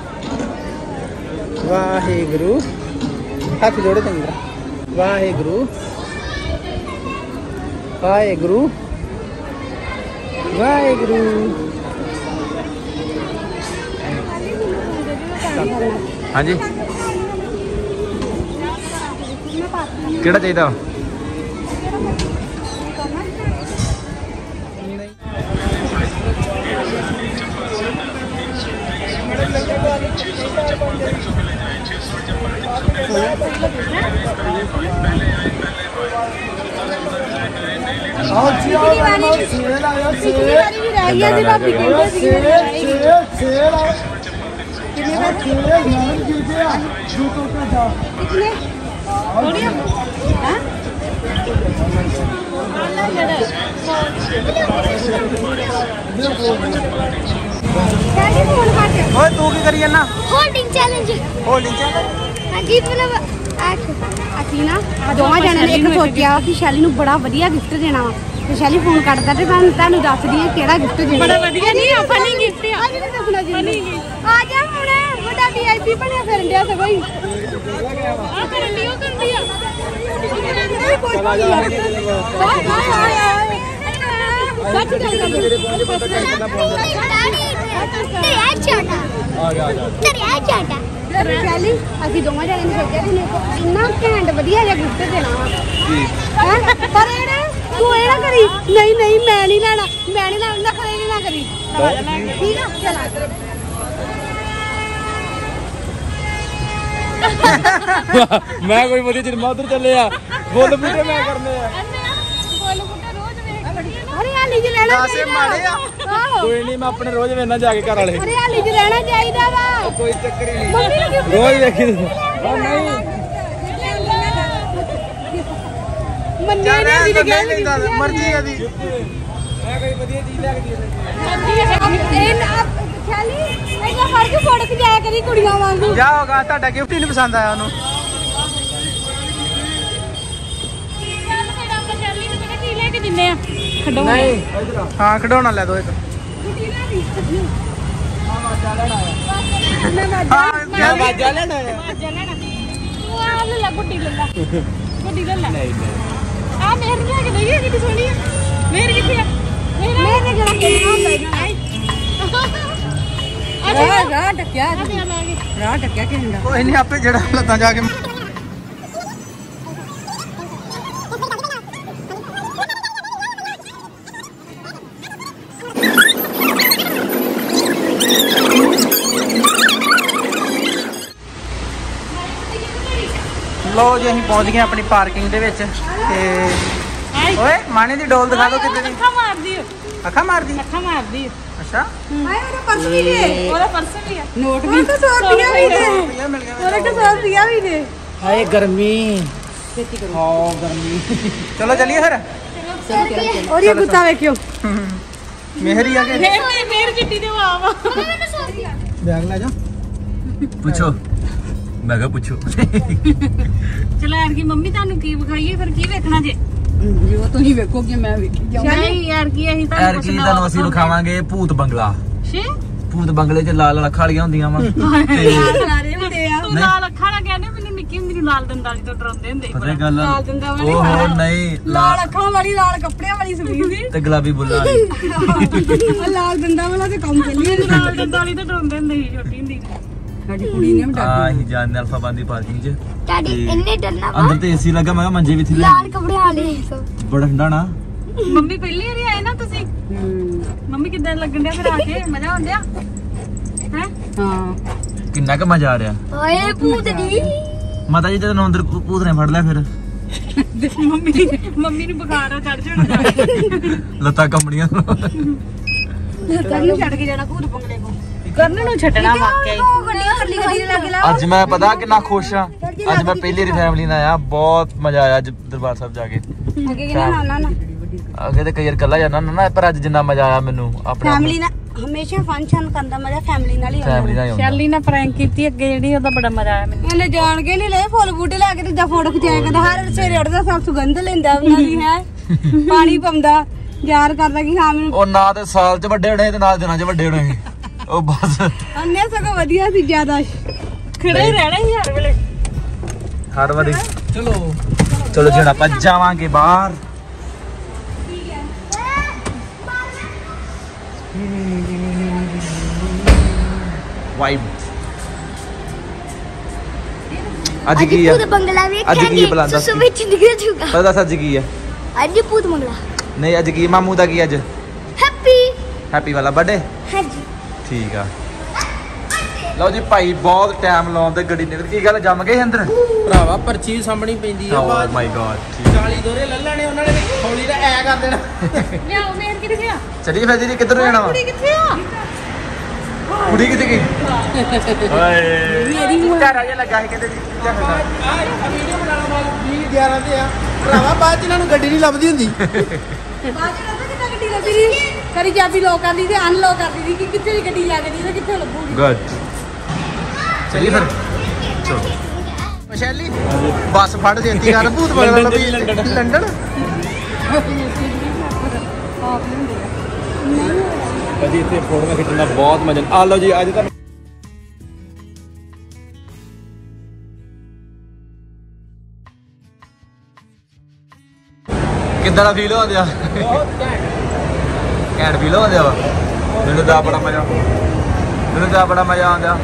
ਵਾਹਿਗੁਰੂ। ਹੱਥ ਜੋੜੇ ਚੰਗੀ ਤਰ੍ਹਾਂ। ਵਾਹਿਗੁਰੂ ਵਾਹਿਗੁਰੂ ਵਾਹਿਗੁਰੂ। ਹਾਂਜੀ ਕਿਹੜਾ ਚਾਹੀਦਾ? ਪਿਛਲੀ ਵਾਰੀ ਪਿਛਲੀ ਵਾਰੀ ਵੀ ਰਹਿ ਗਿਆ ਸੀ ਭਾਬੀ ਕਹਿੰਦੇ ਸੀ ਕਿੰਨੇ ਵਾਰ ਕਿੰਨੇ ਥੋੜੀਆਂ ਹਾਂ ਕਹਿੰਦੇ ਫੋਨ ਕੱਟ। ਓਏ ਤੂੰ ਕੀ ਕਰੀ ਜਾਂਦਾ? Holding challenge. ਹੋਲਡਿੰਗ ਚ हाँ जी मतलब ਅਸੀਂ ਨਾ ਦੋਵਾਂ ਜਣਿਆਂ ਨੇ ਇੱਕ ਸੋਚਿਆ ਕਿ ਸ਼ੈਲੀ ਨੂੰ ਬੜਾ ਵਧੀਆ ਗਿਫਟ ਦੇਣਾ ਵਾ, ਤੇ ਸ਼ੈਲੀ ਫੋਨ ਕੱਟਦਾ ਤੇ ਮੈਂ ਤੁਹਾਨੂੰ ਦੱਸਦੀ ਹਾਂ ਕਿਹੜਾ ਗਿਫਟ ਦੇਣਾ। ਬੜਾ ਵਧੀਆ ਨਹੀਂ ਆ ਫਨੀ ਗਿਫਟ ਆ। ਅੱਜ ਦੱਸਣਾ ਜੀ ਆ ਜਾ ਹੁਣ ਵੱਡਾ ਵੀਆਈਪੀ ਬਣਿਆ ਫਿਰਨ ਡਿਆ ਸਗੋਂ ਹੀ ਆ ਕਰਨ ਦੀ ਉਹ ਕਰਦੀ ਆ ਚਲਾ ਜਾ ਸੱਚ ਗੱਲ ਕਰ ਸ਼ੈਲੀ ਅਸੀਂ ਦੋਵਾਂ ਜਣਿਆਂ ਨੇ ਸੋਚਿਆ ਕਿ ਇੰਨਾ ਘੈਂਟ ਵਧੀਆ ਜਿਹਾ ਗਿਫਟ ਦੇਣਾ ਵਾ ਹੈਂ? ਪਰ ਇਹਨੇ ਤੂੰ ਇਹ ਨਾ ਕਰੀ ਨਹੀਂ ਨਹੀਂ ਮੈਂ ਨਹੀਂ ਲੈਣਾ ਮੈਂ ਨਹੀਂ ਲੈਣਾ ਖਰੇ ਨਾ ਕਰੀ ਠੀਕ ਆ ਚਲਾ ਮੈਂ ਕੋਈ ਵਧੀਆ ਚੀਜ਼ ਉਧਰ ਚੱਲੇ ਆ ਬੋਲ ਬੂਟੇ ਮੈਂ ਕਰਨੇ ਆ। ਹਰਿਆਲੀ ਚ ਲੈਣਾ ਦਾਸੇ ਮਾੜੇ ਆ। ਆਹੋ ਕੋਈ ਨਹੀਂ ਮੈਂ ਆਪਣੇ ਰੋਜ਼ ਵੇਖਣਾ ਜਾ ਕੇ ਘਰ ਵਾਲੇ। ਹਰਿਆਲੀ ਚ ਲੈਣਾ ਚਾਹੀਦਾ ਵਾ। ਕੋਈ ਚੱਕਰ ਹੀ ਨਹੀਂ, ਮੰਮੀ ਨੂੰ ਗਿਫਟ ਰੋਜ਼ ਵੇਖੀ। ਮੰਨੇ ਨੇ ਵੀ ਨਹੀਂ ਲੈਂਦਾ ਮਰਜ਼ੀ ਆ ਦੀ। ਮੈਂ ਕੋਈ ਵਧੀਆ ਚੀਜ਼ ਲੈ ਕੇ ਦੇ ਇਹ ਖਿਆਲੀ ਇਹਦਾ ਫਰਕ ਫੜਕ ਜਾਇਆ ਕਰੀ ਕੁੜੀਆਂ ਵਾਂਗੂ। ਜਾ ਹੋਗਾ ਤੁਹਾਡਾ ਗਿਫਟ ਹੀ ਨਹੀਂ ਪਸੰਦ ਆਇਆ ਉਹਨੂੰ। ਦਿੰਨੇ ਆ ਨਹੀਂ ਹਾਂ ਖਿਡੌਣਾ ਲੈ ਦੋ ਇੱਕ। ਹਾਂ ਵਾਜਾ ਲੈਣਾ ਹੈ। ਤੂੰ ਆ ਲੈ ਲੈ ਗੁੱਡੀ ਲੈ ਲੈ ਗੁੱਡੀ ਲੈ ਲੈ ਆ ਮੇਰ ਲੈ ਕੇ ਦਈਏ ਕਿੱਡੀ ਸੋਹਣੀ ਆ। ਮੇਰ ਕਿੱਥੇ ਆ? ਮੇਰ ਨੇ ਜਰਾ ਕਿੰਨਾ ਹੁੰਦਾ ਆ ਰਾਹ ਟੱਕਿਆ ਰਾਹ ਟੱਕਿਆ ਕਿ ਹੁੰਦਾ ਕੋਈ ਨਹੀਂ ਆਪੇ ਜਿਹੜਾ ਲੱਤਾਂ ਜਾ ਕੇ ਲੋ ਜੀ ਅਸੀਂ ਪਹੁੰਚ ਗਏ ਆਪਣੀ ਪਾਰਕਿੰਗ ਦੇ ਵਿੱਚ ਤੇ ਓਏ ਮਾਣੇ ਦੀ ਡੋਲ ਦਿਖਾ ਦੋ ਕਿੱਦਾਂ ਦੀ ਅੱਖਾਂ ਮਾਰਦੀ ਅੱਖਾਂ ਮਾਰਦੀ ਅੱਖਾਂ ਮਾਰਦੀ ਅੱਛਾ ਹਾਏ ਮੇਰਾ ਪਰਸ ਵੀ ਦੇ ਉਹਦਾ ਪਰਸ ਵੀ ਆ ਨੋਟ ਵੀ ਤਾਂ ਸੌ ਰੁਪਿਆ ਵੀ ਦੇ ਉਹਦੇ ਤਾਂ ਸੌ ਰੁਪਿਆ ਵੀ ਦੇ ਹਾਏ ਗਰਮੀ ਛੇਤੀ ਕਰੋ ਹਾਂ ਗਰਮੀ ਚਲੋ ਚੱਲੀਏ ਫਿਰ ਔਰ ਇਹ ਕੁੱਤਾ ਵੇਖਿਓ ਮਿਹਰੀ ਆ ਕੇ ਫੇਰ ਫੇਰ ਚਿੱਟੀ ਦੇ ਆਵਾ ਬੈਗ ਲੈ ਜਾ ਪੁੱਛੋ ਮੈਂ ਕਿਹਾ ਪੁੱਛੋ ਚਲੋ ਯਾਰ ਕੀ ਮੰਮੀ ਤੁਹਾਨੂੰ ਕੀ ਵਿਖਾਈਏ ਫਿਰ ਕੀ ਵੇਖਣਾ ਜੇ ਜੋ ਤੁਸੀਂ ਵੇਖੋ ਕਿ ਮੈਂ ਵੇਖੀ ਨਹੀਂ ਯਾਰ ਕੀ ਅਸੀਂ ਯਾਰ ਤੁਹਾਨੂੰ ਕੀ ਤੁਹਾਨੂੰ ਅਸੀਂ ਵਿਖਾਵਾਂਗੇ ਭੂਤ ਬੰਗਲਾ ਸ਼ੇ ਭੂਤ ਬੰਗਲੇ 'ਚ ਲਾਲ ਲਾਲ ਅੱਖਾਂ ਵਾਲੀਆਂ ਹੁੰਦੀਆਂ ਵਾ ਤੇ ਸਾਰੇ ਹੁੰਦੇ ਆ ਤੂੰ ਲਾਲ ਅੱਖਾਂ ਨਾਲ ਕਹਿੰਦੇ ਮੈਨੂੰ ਨਿੱਕੀ ਹੁੰਦੀ ਨੂੰ ਲਾਲ ਦੰਦਾਂ ਵਾਲੀ ਤੋਂ ਡਰਾਉਂਦੇ ਹੁੰਦੇ ਪਤਾ ਹੀ ਗੱਲ ਲਾਲ ਦੰਦਾਂ ਵਾਲੀ ਉਹ ਨਹੀਂ ਲਾਲ ਅੱਖਾਂ ਵਾਲੀ ਲਾਲ ਕੱਪੜਿਆਂ ਵਾਲੀ ਸੁਣੀ ਸੀ ਤੇ ਗੁਲਾਬੀ ਬੁੱਲਾਂ ਵਾਲੀ ਉਹ ਲਾਲ ਦੰਦਾਂ ਵਾਲਾ ਤੇ ਕੰਮ ਚੱਲੀ ਮੈਨੂੰ ਲਾਲ ਦੰਦਾਂ ਵਾਲੀ ਤੋਂ ਡਰਾਉਂਦੇ ਹੁੰਦੇ ਸੀ ਛੋਟੀ ਹੁੰਦੀ ਸਾਡੀ ਕੁੜੀ ਨੇ ਆ ਹੀ ਜਾਣਦੇ ਅਲਫਾ ਬੰਦੀ ਪਾਰਕਿੰਗ 'ਚ ਡੈਡੀ ਇੰਨੇ ਡਰਨਾ ਵਾ ਅੰਦਰ ਤੇ ਏਸੀ ਲੱਗਾ ਮੈਂ ਕਿਹਾ ਮੰਜੇ ਵੀ ਥੱਲੇ ਲਾਲ ਕੱਪੜੇ ਵਾਲੇ ਸੋ ਬੜਾ ਠੰਡਾ ਨਾ ਮੰਮੀ ਪਹਿਲੀ ਵਾਰੀ ਆਏ ਨਾ ਤੁਸੀਂ ਮੰਮੀ ਕਿੱਦਾਂ ਲੱਗਣ ਡਿਆ ਫਿਰ ਆ ਕੇ ਮਜ਼ਾ ਆਉਂਦਿਆ ਹੈ ਹਾਂ ਕਿੰਨਾ ਕੁ ਮਜ਼ਾ ਆ ਰਿਹਾ ਓਏ ਭੂਤ ਦੀ ਮਾਤਾ ਜੀ ਜਦੋਂ ਅੰਦਰ ਭੂ- ਭੂਤ ਨੇ ਫੜ ਲਿਆ ਫਿਰ ਮੰਮੀ ਮੰਮੀ ਨੂੰ ਬੁਖਾਰ ਚੜ ਜਾਣਾ ਲੱਤਾਂ ਕੰਬਣੀਆਂ ਤੈਨੂੰ ਛੱਡ ਕੇ ਜਾਣਾ ਭੂਤ ਬੰਗਲੇ ਕੋ ਕਰਨ ਨੂੰ ਛੱਡਣਾ ਵਾਕਿਆ ਹੀ ਗੱਡੀ ਕੱਲੀ ਗੱਡੀ ਦੇ ਲੱਗੇ ਲਾ ਅੱਜ ਮੈਂ ਪਤਾ ਕਿੰਨਾ ਖੁਸ਼ ਆ ਅੱਜ ਮੈਂ ਪਹਿਲੀ ਵਾਰੀ ਫੈਮਿਲੀ ਨਾਲ ਆਇਆ ਬਹੁਤ ਮਜ਼ਾ ਆਇਆ ਅੱਜ ਦਰਬਾਰ ਸਾਹਿਬ ਜਾ ਕੇ ਅੱਗੇ ਕਿਹਨਾਂ ਨਾ ਨਾ ਨਾ ਅੱਗੇ ਤੇ ਕਈ ਵਾਰ ਇਕੱਲਾ ਜਾਂਦਾ ਹੁੰਦਾ ਨਾ ਪਰ ਅੱਜ ਜਿੰਨਾ ਮਜ਼ਾ ਆਇਆ ਮੈਨੂੰ ਆਪਣੇ ਫੈਮਿਲੀ ਨਾਲ ਹਮੇਸ਼ਾ ਫੰਕਸ਼ਨ ਕਰਦਾ ਮਜ਼ਾ ਫੈਮਿਲੀ ਨਾਲ ਹੀ ਫੈਮਿਲੀ ਆਉਂਦਾ ਨਾਲ ਹੀ ਆਉਂਦਾ ਸ਼ੈਲੀ ਨਾਲ ਪ੍ਰੈਂਕ ਕੀਤੀ ਅੱਗੇ ਜਿਹੜੀ ਉਹਦਾ ਬੜਾ ਮਜ਼ਾ ਆਇਆ ਮੈਨੂੰ ਇਹਨੇ ਜਾਣ ਕੇ ਨਹੀਂ ਲਏ ਫੁੱਲ ਬੂਟੇ ਲੈ ਕੇ ਤੇ ਜਾਂ ਫੋਟੋ ਖਿਚਾਇਆ ਕਰਦਾ ਹਰ ਸਵੇਰੇ ਉੱਠਦਾ ਸਭ ਸੁਗੰਧ ਲੈਂਦਾ ਉਹਨਾਂ ਦੀ ਹੈ ਪਾਣੀ ਪਾਉਂਦਾ ਯਾਰ ਕਰਦਾ ਕਿ ਹਾਂ ਮੈਨੂੰ ਉਹ ਨਾ ਤੇ ਸਾਲ 'ਚ ਵੱਡੇ ਹੋਣੇ ਤੇ ਨਾ ਦਿਨਾਂ 'ਚ ਵੱਡੇ ਹੋਣੇ ਉਹ ਬਸ ਅੰਨੇ ਸਗੋਂ ਵਧੀਆ ਸੀ ਜ਼ਿਆਦਾ ਖੜਾ ਹੀ ਰਹਿਣਾ ਹੀ ਹਰ ਵੇਲੇ ਹਰ ਵਾਰੀ ਚਲੋ ਚਲੋ ਜਿਹੜਾ ਆਪਾਂ ਜਾਵਾਂਗੇ ਬਾਹਰ ਵਾਈਬ ਅੱਜ ਕੀ ਆ ਭੂਤ ਬੰਗਲਾ ਅੱਜ ਕੀ ਵੇਖਾਂਗੇ ਬੁਲਾਉਂਦਾ ਸੀ? ਸੁਸੂ ਵਿੱਚ ਨਿਕਲ ਜੂਗਾ ਪਤਾ ਦੱਸ ਅੱਜ ਕੀ ਆ ਅੱਜ ਭੂਤ ਬੰਗਲਾ ਨਹੀਂ ਅੱਜ ਕੀ ਮਾਮੂ ਦਾ ਕੀ ਅੱਜ ਹੈਪੀ ਹੈਪੀ ਵਾਲਾ ਬਰਥਡੇ ਹਾਂਜੀ ਠੀਕ ਆ ਲਓ ਜੀ ਭਾਈ ਬਹੁਤ ਟਾਈਮ ਲਾਉਂਦੇ ਗੱਡੀ ਨਿਕਲ ਕੀ ਗੱਲ ਜੰਮ ਗਏ ਅੰਦਰ ਭਰਾਵਾ ਪਰਚੀ ਸਾਹਮਣੀ ਪੈਂਦੀ ਆ ਓ ਬਾਅਦ ਮਾਈ ਗॉड ਚਾਲੀ ਦੋਰੇ ਲੈ ਲੈਣੇ ਉਹਨਾਂ ਨੇ ਹੌਲੀ ਦਾ ਐ ਕਰ ਦੇਣਾ ਲਿਆਓ ਮੇਰ ਕਿੱਥੇ ਆ ਚਲੀ ਫਿਰ ਜੀ ਕਿੱਧਰ ਨੂੰ ਜਾਣਾ ਵਾ ਕੁੜੀ ਕਿੱਥੇ ਆ ਕੁੜੀ ਕਿੱਥੇ ਗਈ ਓਏ ਮੇਰੀ ਘਰ ਆ ਜਾ ਲੱਗਾ ਸੀ ਕਿਤੇ ਜੀ ਆ ਵੀਡੀਓ ਬਣਾਉਣਾ ਬਾਅਦ ਵੀਹ ਗਿਆਰਾਂ ਤੇ ਆ ਭਰਾਵਾ ਬਾਅਦ ਚ ਇਹਨਾਂ ਨੂੰ ਗੱਡੀ ਨਹੀਂ ਲੱਭਦੀ ਹੁੰਦੀ ਬਾਅਦ ਵਿੱਚ ਪਤਾ ਕਿੱਦਾਂ ਗੱਡੀ ਲੱਭਦੀ ਸੀ ਕਰੀ ਚਾਬੀ ਲੋਕ ਕਰਦੀ ਤੇ ਅਨਲੋਕ ਕਰਦੀ ਸੀ ਕਿ ਕਿੱਥੇ ਦੀ ਗੱਡੀ ਲੱਗਦੀ ਤੇ ਕਿੱਥੇ ਲੱਭੂਗੀ ਗੁੱਡ ਚਲੀ ਫਿਰ ਚਲੋ ਮਸ਼ੈਲੀ ਬੱਸ ਫੜ ਦੇਤੀ ਕਰ ਭੂਤ ਬਣਾ ਲੱਭੀ ਲੰਡਨ ਕਦੀ ਇੱਥੇ ਫੋਟੋਆਂ ਖਿੱਚਣ ਦਾ ਬਹੁਤ ਮਜ਼ਾ ਆ ਲਓ ਜੀ ਅੱਜ ਤਾਂ ਕਿੱਦਾਂ ਦਾ ਫੀਲ ਹੋ ਰਿਹਾ ਘੈਂਟ ਫੀਲ ਹੋ ਰਿਹਾ ਵਾ ਮੈਨੂੰ ਤਾਂ ਬੜਾ ਮਜ਼ਾ ਮੈਨੂੰ ਤਾਂ ਬੜਾ ਮਜ਼ਾ ਆਉਂਦਾ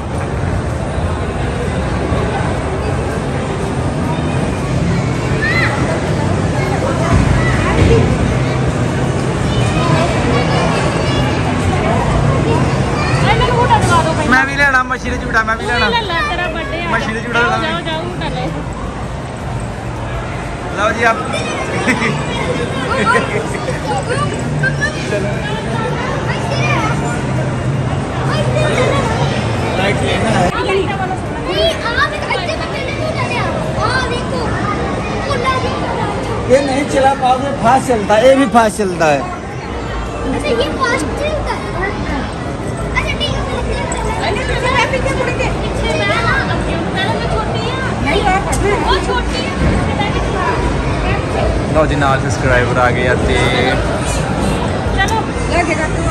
ਮੈਂ ਵੀ ਲੈਣਾ ਮੱਛੀ ਦੇ ਝੂਟਾ ਮੈਂ ਵੀ ਲੈਣਾ ਲੈ ਤੇਰਾ ਬਰਥਡੇ ਆ ਮੱਛੀ ਦੇ ਝੂਟਾ ਜਾਓ ਲੈਣਾ ਜਾਓ ਜਾਓ ਝੂਟਾ ਲੈ ਲਓ ਜੀ ਆਪ ਲਾਈਟ ਲੈਣਾ ਹੈ ਨਹੀਂ ਆ ਵੀ ਅੱਛੇ ਬੱਚੇ ਨੇ ਨਹੀਂ ਲਿਆ ਆ ਦੇਖੋ ਕੁੱਲਾ ਦੀ ये नहीं चला पाओगे फास्ट चलता है ये भी फास्ट चलता है अच्छा ये फास्ट चलता है अच्छा ठीक है ਅਨੇ ਤੁਸੀਂ ਮੈਂ ਪਿੱਛੇ ਮੁੜ ਕੇ पीछे मैं ना अपनी पहले मैं छोटी है ਨਹੀਂ ਆ ਕਰਨਾ वो छोटी है ਲਓ ਜੀ ਨਾਲ ਸਬਸਕ੍ਰਾਈਬਰ ਆ ਗਏ ਆ ਤੇ ਲੈ ਕੇ ਕੱਟ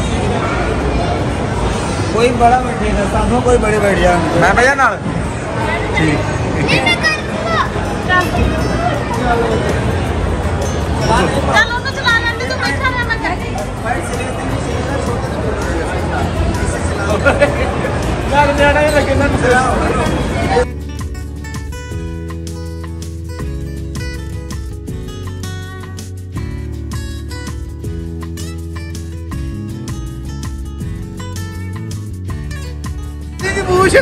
कोई बड़ा बैठेगा सामने कोई बड़े बैठ जाए ਮੈਂ ਭਜਾ ਨਾਲ ਠੀਕ नहीं मैं कर दूंगा ਚੱਲ ਉਹਨੂੰ ਚਲਾ ਲੈਂਦੀ ਤੂੰ ਬੈਠਾ ਰਹਿ ਮੈਂ ਕਰਕੇ ਯਾਰ ਨਿਆਣਾ ਇਹ ਲੱਗੇ ਨਾ ਦੀ ਬੂਸ਼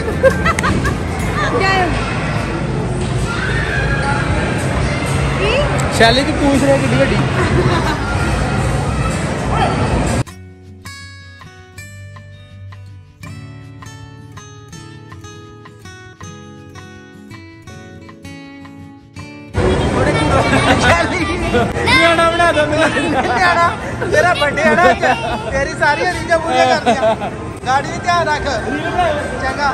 शैली की पूछ रहे कितनी बड़ी न्याणा बना दो न्याणा तेरा बर्थडे है ना तेरी सारी रीजा पूरी कर दिया गाड़ी में ध्यान रख चंगा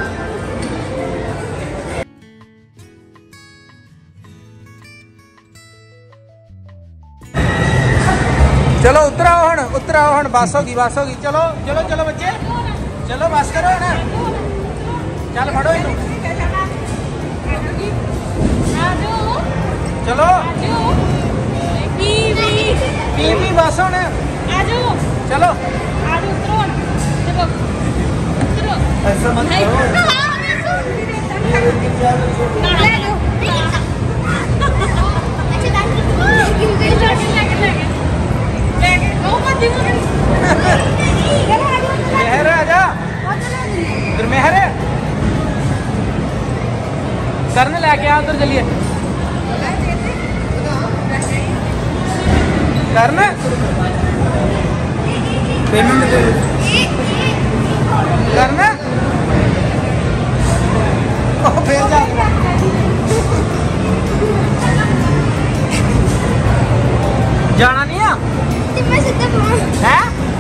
चलो उतर आओ हण उतर आओ हण बस होगी बस होगी चलो चलो चलो बच्चे चलो बस करो हण चल फड़ो इनू चलो पीवी बस हण चलो ऐसा मत मेहर आजा इधर मेहर करने लेके आ उधर चलिए करना पेमेंट करना ओ फिर जा जाना नहीं है है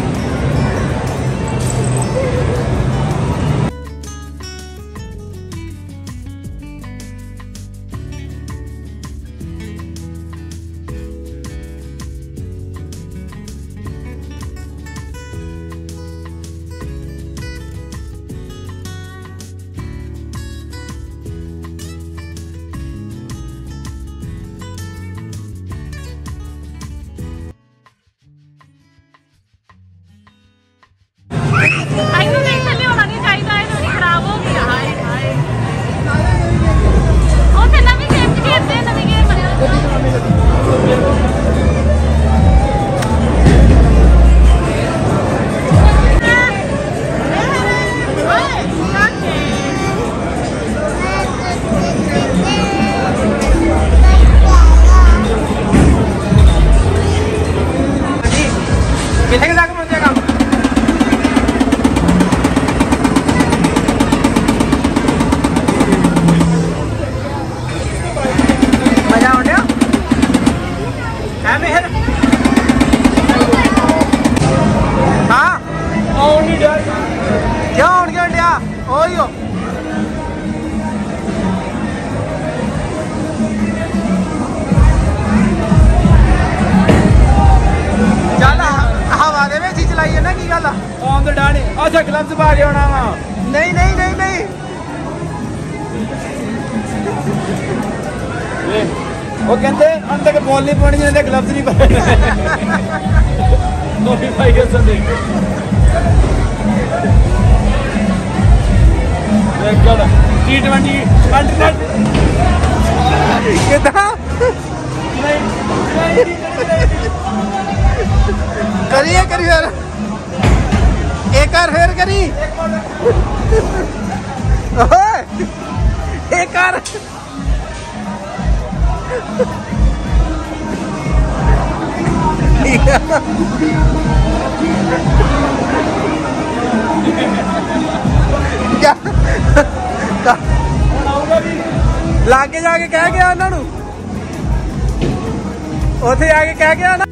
अच्छा ग्लव्स पा के आना वा नहीं नहीं नहीं नहीं वो कहते अंदर के बॉल नहीं पानी जिन्हें ग्लव्स नहीं पाए वो भी भाई के साथ देख टी ट्वेंटी कंटिनेंट कितना करिए करिए एक बार फेर करी एक बार क्या लागे जाके कह गया उन्होंने उथे आके कह गया ना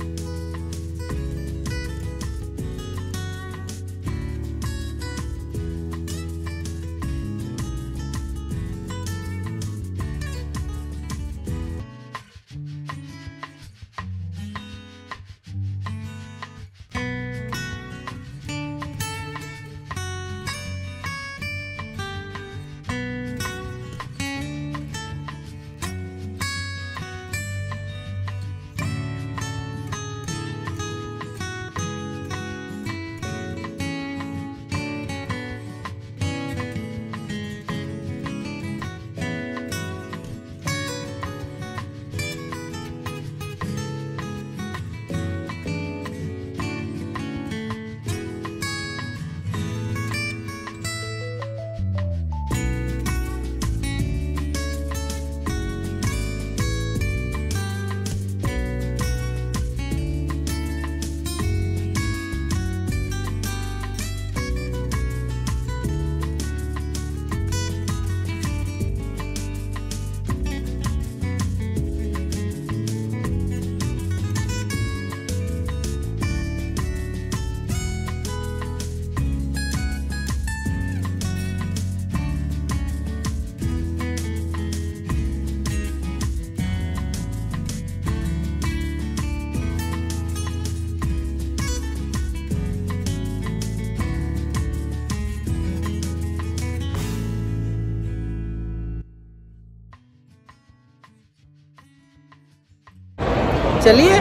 चलिए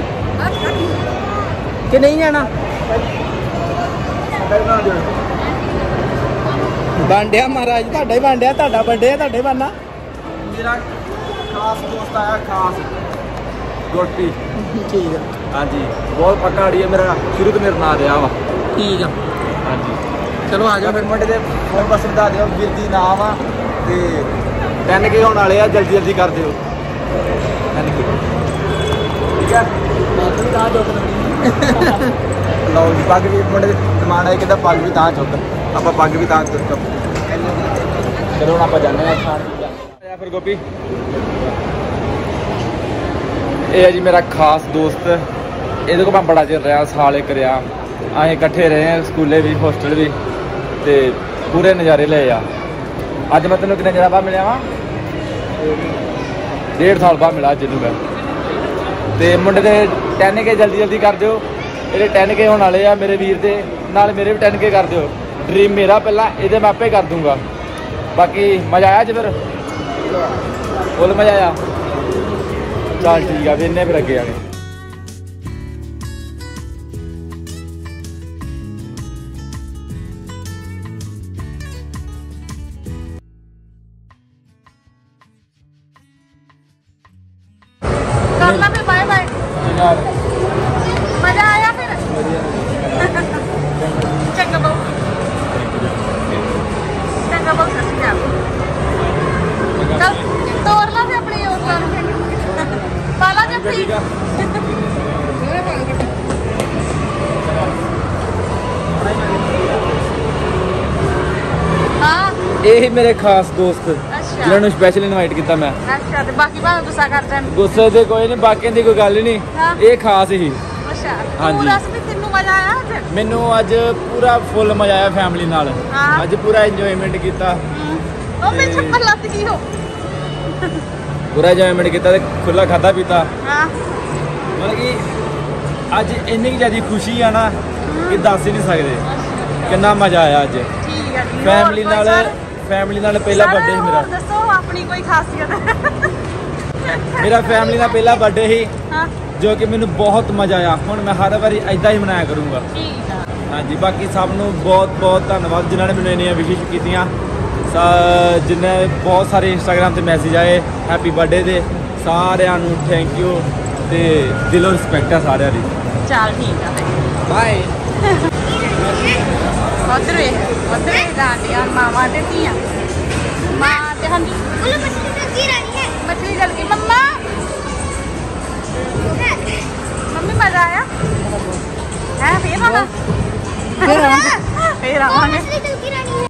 कि नहीं जाना बांडिया महाराज ਤੁਹਾਡਾ ਹੀ ਬਾਂਡਿਆ ਤੁਹਾਡਾ ਬਰਥਡੇ ਹੈ ਤੁਹਾਡੇ ਬਾਨਾ ਮੇਰਾ ਖਾਸ ਦੋਸਤ ਆਇਆ ਖਾਸ ਗੁਰਪੀ ਠੀਕ ਆ ਹਾਂਜੀ ਬਹੁਤ ਪੱਕਾ ਆੜੀ ਹੈ ਮੇਰਾ ਸ਼ੁਰੂ ਤੋਂ ਮੇਰੇ ਨਾਲ ਰਿਹਾ ਵਾ ਠੀਕ ਆ ਹਾਂਜੀ ਚਲੋ ਆ ਜਾਓ ਫਿਰ ਮੁੰਡੇ ਦੇ ਫੋਨ ਬਸ ਬਤਾ ਦਿਓ ਵੀਰ ਦੀ ਨਾਮ ਆ ਤੇ ਟੈਨ ਕੇ ਹੋਣ ਵਾਲੇ ਆ ਜਲਦੀ ਜਲਦੀ ਕਰ ਦਿਓ ਟੈਨ ਕੇ ਠੀਕ ਆ ਤਾਂ ਚੁੱਕ ਲਓ ਜੀ ਪੱਗ ਵੀ ਮੁੰਡੇ ਦੇ ਸਮਾਨ ਆਏ ਕਿਦਾ ਪੱਗ ਵੀ ਤਾਂ ਚੁੱਕ ਆਪਾਂ ਪੱਗ ਵੀ ਤਾਂ ਚੁੱਕ ਚਲੋ ਹੁਣ ਆਪਾਂ ਜਾਂਦੇ ਆ ਖਾਣ ਆਇਆ ਫਿਰ ਗੋਪੀ ਇਹ ਹੈ ਜੀ ਮੇਰਾ ਖਾਸ ਦੋਸਤ ਇਹਦੇ ਕੋਲ ਮੈਂ ਬੜਾ ਚਿਰ ਰਿਹਾ ਸਾਲ ਇੱਕ ਰਿਹਾ ਅਸੀਂ ਇਕੱਠੇ ਰਹੇ ਹਾਂ ਸਕੂਲੇ ਵੀ ਹੋਸਟਲ ਵੀ ਤੇ ਪੂਰੇ ਨਜ਼ਾਰੇ ਲਏ ਆ ਅੱਜ ਮੈਂ ਤੈਨੂੰ ਕਿੰਨੇ ਨਜ਼ਾਰਾ ਬਾਅਦ ਮਿਲਿਆ ਵਾ ਡੇਢ ਸਾਲ ਬਾਅਦ ਮਿਲਾ ਜਿਹਨੂੰ ਮੈਂ ਤੇ ਮੁੰਡੇ ਦੇ ਟੈਨ ਕੇ ਜਲਦੀ ਜਲਦੀ ਕਰ ਦਿਓ ਇਹਦੇ ਟੈਨ ਕੇ ਹੋਣ ਵਾਲੇ ਆ ਮੇਰੇ ਵੀਰ ਦੇ ਨਾਲ ਮੇਰੇ ਵੀ ਟੈਨ ਕੇ ਕਰ ਦਿਓ ਡ੍ਰੀਮ ਮੇਰਾ ਪਹਿਲਾਂ ਇਹਦੇ ਮੈਂ ਆਪੇ ਕਰ ਦੂੰਗਾ ਬਾਕੀ ਮਜ਼ਾ ਆਇਆ ਅੱਜ ਫਿਰ ਫੁੱਲ ਮਜ਼ਾ ਆਇਆ ਚੱਲ ਠੀਕ ਆ ਵੀ ਇੰਨੇ ਫਿਰ ਅੱਗੇ ਆਣੇ करना फिर बाय बाय मजा आया फिर चंगा बहु चंगा बहु सत श्री अकाल चल तोड़ ला फिर अपनी और पाला जफ्फी हाँ ਇਹ ਮੇਰੇ ਖਾਸ ਦੋਸਤ ਜਿਹਨਾਂ ਨੂੰ ਸਪੈਸ਼ਲ ਇਨਵਾਈਟ ਕੀਤਾ ਮੈਂ अच्छा ते बाकी भावे गुस्सा कर जान ਗੁੱਸੇ ਤੇ ਕੋਈ ਨਹੀਂ ਬਾਕੀਆਂ ਦੀ ਕੋਈ ਗੱਲ ਹੀ ਨਹੀਂ ਹਾਂ। ਇਹ ਖਾਸ ਹੀ अच्छा हाँ तू जी। दस भी तेनू मजा आया आज ਮੈਨੂੰ ਅੱਜ ਪੂਰਾ ਫੁੱਲ ਮਜ਼ਾ ਆਇਆ ਫੈਮਿਲੀ ਨਾਲ ਹਾਂ। ਅੱਜ ਪੂਰਾ ਇੰਜੋਇਮੈਂਟ ਕੀਤਾ ओ मैं चप्पल लत की हो ਪੂਰਾ ਇੰਜੋਇਮੈਂਟ ਕੀਤਾ ਤੇ ਖੁੱਲਾ ਖਾਦਾ ਪੀਤਾ हाँ ਮਤਲਬ ਕਿ ਅੱਜ ਇੰਨੀ ਕੁ ਜ਼ਿਆਦਾ ਖੁਸ਼ੀ ਆ ਨਾ ਕਿ ਦੱਸ ਹੀ ਨਹੀਂ ਸਕਦੇ ਕਿੰਨਾ ਮਜ਼ਾ ਆਇਆ ਅੱਜ ठीक है जी ਫੈਮਿਲੀ और कोई ਨਾਲ सर? ਫੈਮਿਲੀ ਨਾਲ ਪਹਿਲਾ सर, ਬਰਥਡੇ ਸੀ ਮੇਰਾ और दसो अपनी कोई खासियत ਮੇਰਾ ਫੈਮਿਲੀ ਨਾਲ ਪਹਿਲਾ ਬਰਥਡੇ ਸੀ हाँ ਜੋ ਕਿ ਮੈਨੂੰ ਬਹੁਤ ਮਜ਼ਾ ਆਇਆ ਹੁਣ ਮੈਂ ਹਰ ਵਾਰੀ ਐਦਾਂ ਹੀ ਮਨਾਇਆ ਕਰੂੰਗਾ ठीक है ਹਾਂਜੀ ਬਾਕੀ ਸਭ ਨੂੰ ਬਹੁਤ ਬਹੁਤ ਧੰਨਵਾਦ ਜਿਨ੍ਹਾਂ ਨੇ ਮੈਨੂੰ ਇੰਨੀਆਂ ਵਿਸ਼ੇਸ਼ ਕੀਤੀਆਂ ਸਾ- ਜਿਨ੍ਹਾਂ ਬਹੁਤ ਸਾਰੇ ਇੰਸਟਾਗ੍ਰਾਮ ਤੇ ਮੈਸੇਜ ਆਏ ਹੈਪੀ ਬਰਥਡੇ ਦੇ ਸਾਰਿਆਂ ਨੂੰ ਥੈਂਕ ਯੂ ਤੇ ਦਿਲੋਂ ਰਿਸਪੈਕਟ ਆ ਸਾਰਿਆਂ ਦੀ चल ठीक है ਬਾਏ उधर वे उधर दादियां मावा ते धीयां मां ते हाँ जी बोलो मछली तो गिर रही है मछली जल गई मम्मा मम्मी मजा आया है फिर आना फिर आवांगे फिर आवांगे मछली तो गिर रही है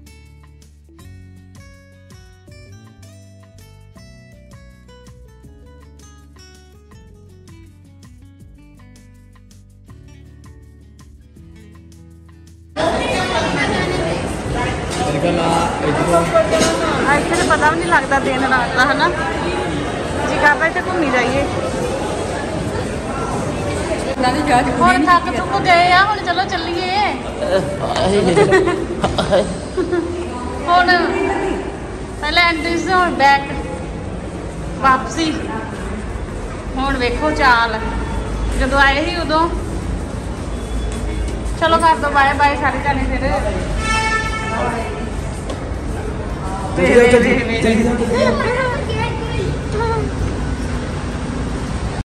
ਇੱਥੇ ਤਾਂ ਪਤਾ ਵੀ ਨਹੀਂ ਲੱਗਦਾ ਦਿਨ ਰਾਤ ਦਾ ਹਨਾ ਜੀ ਕਰਦਾ ਇੱਥੇ ਘੁੰਮੀ ਜਾਈਏ ਹੁਣ ਥੱਕ ਥੁੱਕ ਗਏ ਆ ਹੁਣ ਚਲੋ ਚੱਲੀਏ ਹੁਣ ਪਹਿਲਾਂ ਐਂਟਰੀਸ ਹੁਣ ਬੈਕ ਵਾਪਸੀ ਹੁਣ ਵੇਖੋ ਚਾਲ ਜਦੋਂ ਆਏ ਸੀ ਉਦੋਂ ਚਲੋ ਕਰ ਦੋ ਬਾਏ ਬਾਏ ਸਾਰੇ ਜਾਣੇ ਫਿਰ ਜਲਦੀ ਜਲਦੀ ਜਲਦੀ